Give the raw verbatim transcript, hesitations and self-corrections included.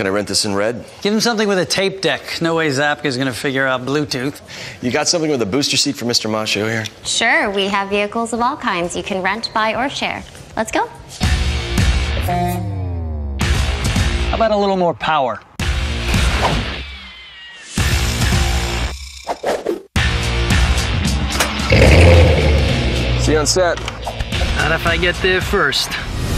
Can I rent this in red? Give him something with a tape deck. No way Zabka's gonna figure out Bluetooth. You got something with a booster seat for Mister Macchio here? Sure, we have vehicles of all kinds. You can rent, buy, or share. Let's go. How about a little more power? See you on set. Not if I get there first.